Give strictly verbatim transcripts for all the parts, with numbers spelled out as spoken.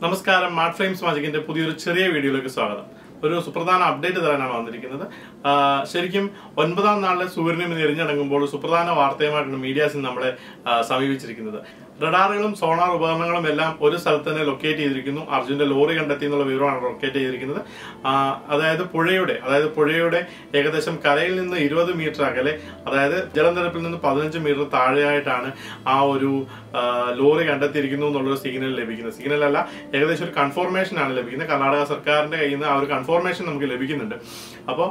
നമസ്കാരം, mad flames മാജിക്കിന്റെ പുതിയൊരു ചെറിയ വീഡിയോയിലേക്ക് സ്വാഗതം. ഒരു സുപ്രധാന അപ്ഡേറ്റ് തരാനാണ് വന്നിരിക്കുന്നത്. ശരിക്കും ഒൻപതാം നാളിലെ സൂര്യനും എരിഞ്ഞടങ്ങുമ്പോൾ സുപ്രധാന വാർത്തയുമായിട്ടാണ് മീഡിയാസിൽ നമ്മളെ സമീപിച്ചിരിക്കുന്നത്. റഡാറുകളും സോണാർ ഉപകരണങ്ങളും എല്ലാം ഒരു സ്ഥലത്ത് തന്നെ ലൊക്കേറ്റ് ചെയ്തിരിക്കുന്നു. അർജുന്റെ ലോറി കണ്ടെത്തി എന്നുള്ള വിവരമാണ് ലൊക്കേറ്റ് ചെയ്തിരിക്കുന്നത്. അതായത് പുഴയുടെ അതായത് പുഴയുടെ ഏകദേശം കരയിൽ നിന്ന് ഇരുപത് മീറ്റർ അകലെ, അതായത് ജലനിരപ്പിൽ നിന്ന് പതിനഞ്ച് മീറ്റർ താഴെയായിട്ടാണ് ആ ഒരു ലോറി കണ്ടെത്തിയിരിക്കുന്നു എന്നുള്ളൊരു സിഗ്നൽ ലഭിക്കുന്നത്. സിഗ്നൽ അല്ല, ഏകദേശം ഒരു കൺഫർമേഷൻ ആണ് ലഭിക്കുന്നത്. കർണാടക സർക്കാരിന്റെ കയ്യിൽ നിന്ന് ആ ഒരു കൺഫർമേഷൻ നമുക്ക് ലഭിക്കുന്നുണ്ട്. അപ്പോൾ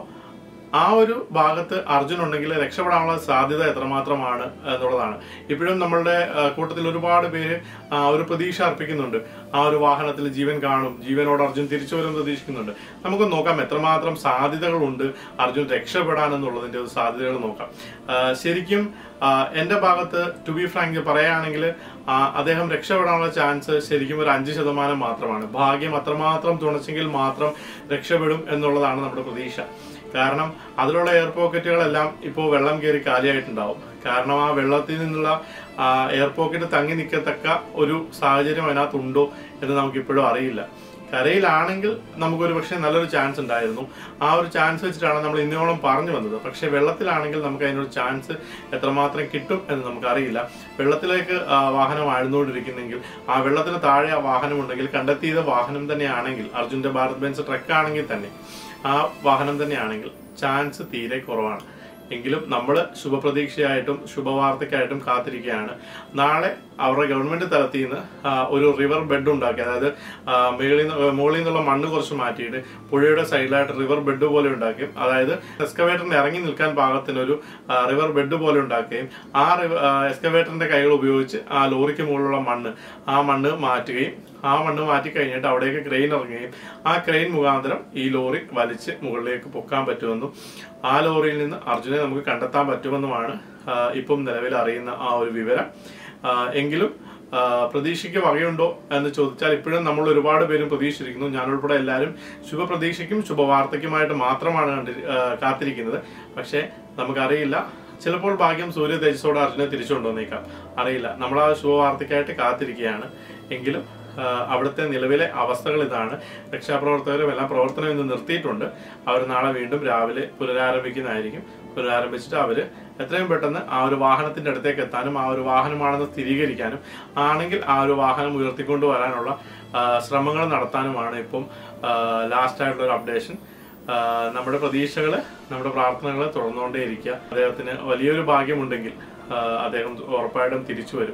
ആ ഒരു ഭാഗത്ത് അർജുൻ ഉണ്ടെങ്കിൽ രക്ഷപ്പെടാനുള്ള സാധ്യത എത്രമാത്രമാണ് എന്നുള്ളതാണ്. ഇപ്പോഴും നമ്മളുടെ കൂട്ടത്തിൽ ഒരുപാട് പേര് ഒരു പ്രതീക്ഷ അർപ്പിക്കുന്നുണ്ട്. ആ ഒരു വാഹനത്തിൽ ജീവൻ കാണും, ജീവനോട് അർജുൻ തിരിച്ചു വരും പ്രതീക്ഷിക്കുന്നുണ്ട്. നമുക്ക് നോക്കാം എത്രമാത്രം സാധ്യതകളുണ്ട് അർജുൻ രക്ഷപ്പെടാൻ എന്നുള്ളതിന്റെ ഒരു സാധ്യതകൾ നോക്കാം. ശരിക്കും എന്റെ ഭാഗത്ത് ടു ബി ഫ്രാങ്ക് പറയുകയാണെങ്കിൽ അദ്ദേഹം രക്ഷപ്പെടാനുള്ള ചാൻസ് ശരിക്കും ഒരു അഞ്ച് ശതമാനം മാത്രമാണ്. ഭാഗ്യം അത്രമാത്രം തുണച്ചെങ്കിൽ മാത്രം രക്ഷപ്പെടും എന്നുള്ളതാണ് നമ്മുടെ പ്രതീക്ഷ. കാരണം അതിലുള്ള എയർ പോക്കറ്റുകളെല്ലാം ഇപ്പോൾ വെള്ളം കയറി കാലിയായിട്ടുണ്ടാവും. കാരണം ആ വെള്ളത്തിൽ നിന്നുള്ള എയർ പോക്കറ്റ് തങ്ങി നിൽക്കത്തക്ക ഒരു സാഹചര്യം അതിനകത്തുണ്ടോ എന്ന് നമുക്കിപ്പോഴും അറിയില്ല. കരയിലാണെങ്കിൽ നമുക്കൊരു പക്ഷേ നല്ലൊരു ചാൻസ് ഉണ്ടായിരുന്നു. ആ ഒരു ചാൻസ് വെച്ചിട്ടാണ് നമ്മൾ ഇന്നോളം പറഞ്ഞു വന്നത്. പക്ഷെ വെള്ളത്തിലാണെങ്കിൽ നമുക്ക് അതിനൊരു ചാൻസ് എത്രമാത്രം കിട്ടും എന്ന് നമുക്കറിയില്ല. വെള്ളത്തിലേക്ക് വാഹനം ആഴ്ന്നുകൊണ്ടിരിക്കുന്നെങ്കിൽ, ആ വെള്ളത്തിന് താഴെ ആ വാഹനം ഉണ്ടെങ്കിൽ, കണ്ടെത്തിയത് വാഹനം തന്നെയാണെങ്കിൽ, അർജുന്റെ ഭാരത് ബെൻസ് ട്രക്ക് ആണെങ്കിൽ തന്നെ ആ വാഹനം തന്നെയാണെങ്കിൽ ചാൻസ് തീരെ കുറവാണ്. എങ്കിലും നമ്മൾ ശുഭപ്രതീക്ഷയായിട്ടും ശുഭവാർത്തയ്ക്കായിട്ടും കാത്തിരിക്കുകയാണ്. നാളെ അവരുടെ ഗവൺമെന്റ് തലത്തിൽ നിന്ന് ഒരു റിവർ ബെഡ് ഉണ്ടാക്കി, അതായത് മുകളിൽ മുകളിൽ നിന്നുള്ള മണ്ണ് കുറച്ച് മാറ്റിയിട്ട് പുഴയുടെ സൈഡിലായിട്ട് റിവർ ബെഡ് പോലെ ഉണ്ടാക്കി, അതായത് എക്സ്കവേറ്ററിന് ഇറങ്ങി നിൽക്കാൻ പാകത്തിനൊരു റിവർ ബെഡ് പോലെ ഉണ്ടാക്കുകയും ആ എക്സ്കവേറ്ററിന്റെ കൈകൾ ഉപയോഗിച്ച് ആ ലോറിക്ക് മുകളിലുള്ള മണ്ണ് ആ മണ്ണ് മാറ്റുകയും ആ മണ്ണ് മാറ്റി കഴിഞ്ഞിട്ട് അവിടേക്ക് ക്രെയിൻ ഇറങ്ങുകയും ആ ക്രെയിൻ മുഖാന്തരം ഈ ലോറി വലിച്ച് മുകളിലേക്ക് പൊക്കാൻ പറ്റുമെന്നും ആ ലോറിയിൽ നിന്ന് അർജുനെ നമുക്ക് കണ്ടെത്താൻ പറ്റുമെന്നുമാണ് ഇപ്പം നിലവിൽ അറിയുന്ന ആ ഒരു വിവരം. എങ്കിലും പ്രതീക്ഷയ്ക്ക് വകയുണ്ടോ എന്ന് ചോദിച്ചാൽ ഇപ്പോഴും നമ്മൾ ഒരുപാട് പേരും പ്രതീക്ഷിച്ചിരിക്കുന്നു. ഞാനുൾപ്പെടെ എല്ലാവരും ശുഭപ്രതീക്ഷയ്ക്കും ശുഭവാർത്തയ്ക്കുമായിട്ട് മാത്രമാണ് കണ്ടി കാത്തിരിക്കുന്നത്. പക്ഷേ നമുക്കറിയില്ല, ചിലപ്പോൾ ഭാഗ്യം സൂര്യ തേജസ്സോടെ അർജുനെ തിരിച്ചു കൊണ്ടുവന്നേക്കാം, അറിയില്ല. നമ്മൾ ആ ശുഭവാർത്തയ്ക്കായിട്ട് കാത്തിരിക്കുകയാണ്. എങ്കിലും അവിടുത്തെ നിലവിലെ അവസ്ഥകൾ ഇതാണ്. രക്ഷാപ്രവർത്തകരും എല്ലാം പ്രവർത്തനം ഇന്ന് നിർത്തിയിട്ടുണ്ട്. അവർ നാളെ വീണ്ടും രാവിലെ പുനരാരംഭിക്കുന്നതായിരിക്കും. പുനരാരംഭിച്ചിട്ട് അവര് എത്രയും പെട്ടെന്ന് ആ ഒരു വാഹനത്തിന്റെ അടുത്തേക്ക് എത്താനും ആ ഒരു വാഹനമാണെന്ന് സ്ഥിരീകരിക്കാനും ആണെങ്കിൽ ആ ഒരു വാഹനം ഉയർത്തിക്കൊണ്ടു വരാനുള്ള ശ്രമങ്ങൾ നടത്താനുമാണ് ഇപ്പം ലാസ്റ്റ് ആയിട്ടുള്ള ഒരു അപ്ഡേഷൻ. നമ്മുടെ പ്രതീക്ഷകള്, നമ്മുടെ പ്രാർത്ഥനകള് തുടർന്നുകൊണ്ടേയിരിക്കുക. അദ്ദേഹത്തിന് വലിയൊരു ഭാഗ്യമുണ്ടെങ്കിൽ അദ്ദേഹം ഉറപ്പായിട്ടും തിരിച്ചു വരും.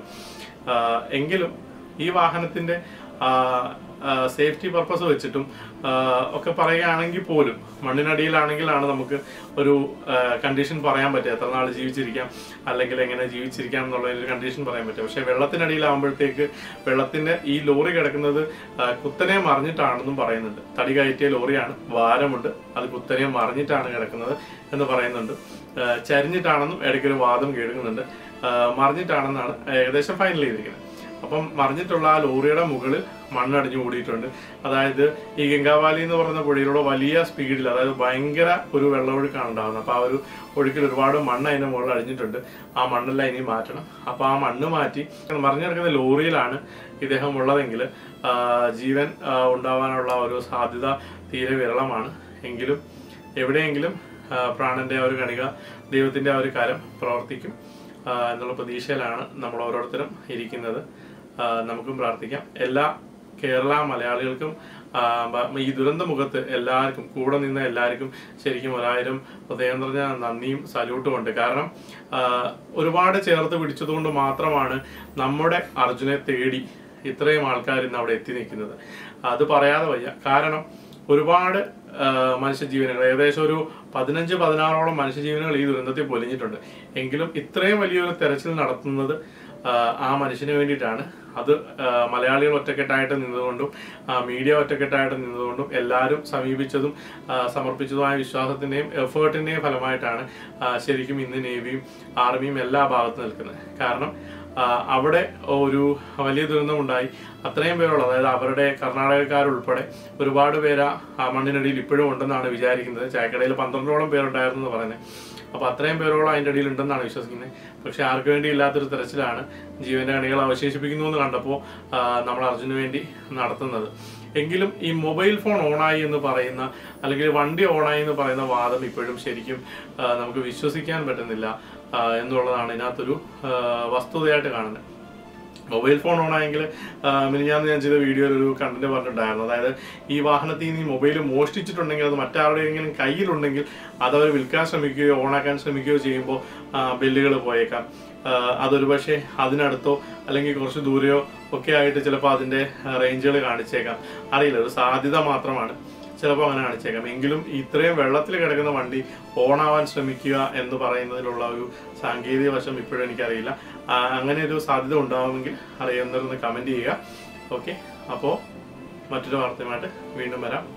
എങ്കിലും ഈ വാഹനത്തിന്റെ സേഫ്റ്റി പർപ്പസ് വെച്ചിട്ടും ഒക്കെ പറയുകയാണെങ്കിൽ പോലും മണ്ണിനടിയിലാണെങ്കിലാണ് നമുക്ക് ഒരു കണ്ടീഷൻ പറയാൻ പറ്റുക, എത്ര നാൾ ജീവിച്ചിരിക്കാം അല്ലെങ്കിൽ എങ്ങനെ ജീവിച്ചിരിക്കാം എന്നുള്ള ഒരു കണ്ടീഷൻ പറയാൻ പറ്റുക. പക്ഷെ വെള്ളത്തിനടിയിലാകുമ്പോഴത്തേക്ക് വെള്ളത്തിന്റെ ഈ ലോറി കിടക്കുന്നത് കുത്തനെ മറിഞ്ഞിട്ടാണെന്നും പറയുന്നുണ്ട്. തടി കയറ്റിയ ലോറിയാണ്, ഭാരമുണ്ട്, അത് കുത്തനെ മറിഞ്ഞിട്ടാണ് കിടക്കുന്നത് എന്ന് പറയുന്നുണ്ട്. ചരിഞ്ഞിട്ടാണെന്നും ഇടയ്ക്കൊരു വാദം കേൾക്കുന്നുണ്ട്. മറിഞ്ഞിട്ടാണെന്നാണ് ഏകദേശം ഫൈനൽ ചെയ്തിരിക്കുന്നത്. അപ്പം മറിഞ്ഞിട്ടുള്ള ആ ലോറിയുടെ മുകളിൽ മണ്ണടിഞ്ഞു കൂടിയിട്ടുണ്ട്. അതായത് ഈ ഗംഗാവാലി എന്ന് പറയുന്ന പുഴയിലൂടെ വലിയ സ്പീഡിൽ, അതായത് ഭയങ്കര ഒരു വെള്ളമൊഴുക്കാണ് ഉണ്ടാകുന്നത്. അപ്പൊ ആ ഒരു ഒഴുക്കിൽ ഒരുപാട് മണ്ണ് അതിന്റെ മുകളിൽ അടിഞ്ഞിട്ടുണ്ട്. ആ മണ്ണെല്ലാം ഇനി മാറ്റണം. അപ്പൊ ആ മണ്ണ് മാറ്റി മറിഞ്ഞു കിടക്കുന്ന ലോറിയിലാണ് ഇദ്ദേഹം ഉള്ളതെങ്കിൽ ജീവൻ ഉണ്ടാവാനുള്ള ഒരു സാധ്യത തീരെ വിരളമാണ്. എങ്കിലും എവിടെയെങ്കിലും പ്രാണന്റെ ആ ഒരു കണിക, ദൈവത്തിന്റെ ആ ഒരു കരം പ്രവർത്തിക്കും എന്നുള്ള പ്രതീക്ഷയിലാണ് നമ്മൾ ഓരോരുത്തരും ഇരിക്കുന്നത്. നമുക്കും പ്രാർത്ഥിക്കാം. എല്ലാ കേരള മലയാളികൾക്കും ഈ ദുരന്ത മുഖത്ത് എല്ലാവർക്കും കൂടെ നിന്ന് എല്ലാവർക്കും ശരിക്കും ഒരായിരം ഹൃദയം നിറഞ്ഞ നന്ദിയും സല്യൂട്ടും ഉണ്ട്. കാരണം ഒരുപാട് ചേർത്ത് പിടിച്ചതുകൊണ്ട് മാത്രമാണ് നമ്മുടെ അർജുനെ തേടി ഇത്രയും ആൾക്കാർ ഇന്ന് അവിടെ എത്തി നിൽക്കുന്നത്. അത് പറയാതെ വയ്യ. കാരണം ഒരുപാട് മനുഷ്യജീവനുകൾ, ഏകദേശം ഒരു പതിനഞ്ച് പതിനാറോളം മനുഷ്യജീവനുകൾ ഈ ദുരന്തത്തിൽ പൊലിഞ്ഞിട്ടുണ്ട്. എങ്കിലും ഇത്രയും വലിയൊരു തെരച്ചിൽ നടത്തുന്നത് ആ മനുഷ്യന് വേണ്ടിയിട്ടാണ്. അത് മലയാളികൾ ഒറ്റക്കെട്ടായിട്ട് നിന്നുകൊണ്ടും മീഡിയ ഒറ്റക്കെട്ടായിട്ട് നിന്നുകൊണ്ടും എല്ലാവരും സമീപിച്ചതും സമർപ്പിച്ചതുമായ വിശ്വാസത്തിന്റെയും എഫേർട്ടിന്റെയും ഫലമായിട്ടാണ് ശരിക്കും ഇന്ന് നേവിയും ആർമിയും എല്ലാ ഭാഗത്തും നിൽക്കുന്നത്. കാരണം അവിടെ ഒരു വലിയ ദുരന്തമുണ്ടായി. അത്രയും പേരുള്ള, അതായത് അവരുടെ കർണാടകക്കാരുൾപ്പെടെ ഒരുപാട് പേര് ആ മണ്ണിനടിയിൽ ഇപ്പോഴും ഉണ്ടെന്നാണ് വിചാരിക്കുന്നത്. ചായക്കടയിൽ പന്ത്രണ്ടോളം പേരുണ്ടായിരുന്നു എന്ന് പറയുന്നത്. അപ്പോൾ അത്രയും പേരോളം അതിൻ്റെ അടിയിൽ ഉണ്ടെന്നാണ് വിശ്വസിക്കുന്നത്. പക്ഷെ ആർക്ക് വേണ്ടി ഇല്ലാത്തൊരു തെരച്ചിലാണ് ജീവന്റെ കണികൾ അവശേഷിപ്പിക്കുന്നു എന്ന് കണ്ടപ്പോൾ നമ്മൾ അർജുന് വേണ്ടി നടത്തുന്നത്. എങ്കിലും ഈ മൊബൈൽ ഫോൺ ഓണായി എന്ന് പറയുന്ന അല്ലെങ്കിൽ വണ്ടി ഓണായി എന്ന് പറയുന്ന വാദം ഇപ്പോഴും ശരിക്കും നമുക്ക് വിശ്വസിക്കാൻ പറ്റുന്നില്ല എന്നുള്ളതാണ് ഇതിനകത്തൊരു വസ്തുതയായിട്ട് കാണുന്നത്. മൊബൈൽ ഫോൺ ഓണായെങ്കിൽ മിനിഞ്ഞാന്ന് ഞാൻ ചെയ്ത വീഡിയോയിൽ ഒരു കണ്ടന്റ് പറഞ്ഞിട്ടുണ്ടായിരുന്നു. അതായത് ഈ വാഹനത്തിൽ നിന്ന് ഈ മൊബൈൽ മോഷ്ടിച്ചിട്ടുണ്ടെങ്കിൽ അത് മറ്റാരുടെയെങ്കിലും കയ്യിലുണ്ടെങ്കിൽ അതവർ വിൽക്കാൻ ശ്രമിക്കുകയോ ഓണാക്കാൻ ശ്രമിക്കുകയോ ചെയ്യുമ്പോൾ ബില്ലുകൾ പോയേക്കാം. അതൊരു പക്ഷേ അതിനടുത്തോ അല്ലെങ്കിൽ കുറച്ച് ദൂരെയോ ഒക്കെ ആയിട്ട് ചിലപ്പോൾ അതിൻ്റെ റേഞ്ചുകൾ കാണിച്ചേക്കാം. അറിയില്ല, ഒരു സാധ്യത മാത്രമാണ്. ചിലപ്പോൾ അങ്ങനെ കാണിച്ചേക്കാം. എങ്കിലും ഇത്രയും വെള്ളത്തിൽ കിടക്കുന്ന വണ്ടി ഓണാവാൻ ശ്രമിക്കുക എന്ന് പറയുന്നതിലുള്ള ഒരു സാങ്കേതിക വശം ഇപ്പോഴും എനിക്കറിയില്ല. അങ്ങനെ ഒരു സാധ്യത ഉണ്ടാവുമെങ്കിൽ അറിയുന്നവരൊന്ന് കമൻറ്റ് ചെയ്യുക. ഓക്കെ, അപ്പോൾ മറ്റൊരു വാർത്തയുമായിട്ട് വീണ്ടും വരാം.